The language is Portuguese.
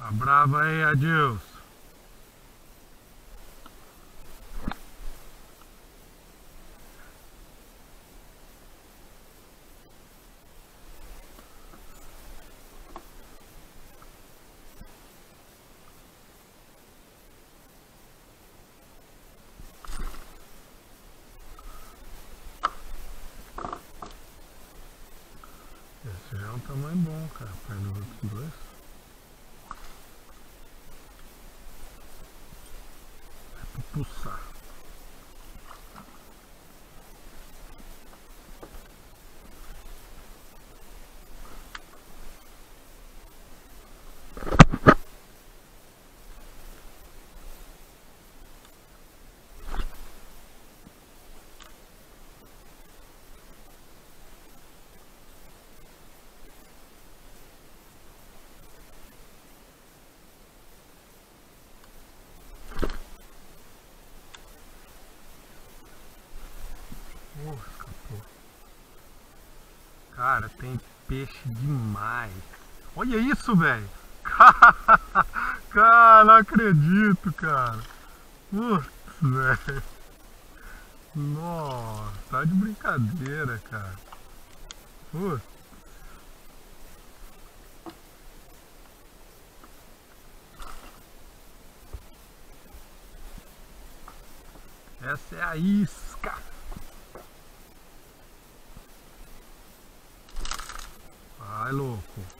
Tá bravo aí, Adilson. Esse já é um tamanho bom, cara, perto dos outros dois. É pra pulsar. Escapou. Cara, tem peixe demais. Olha isso, velho. Cara, não acredito, cara. Putz, velho. Nossa, tá de brincadeira, cara. Putz. Essa é a isca. Vai, louco.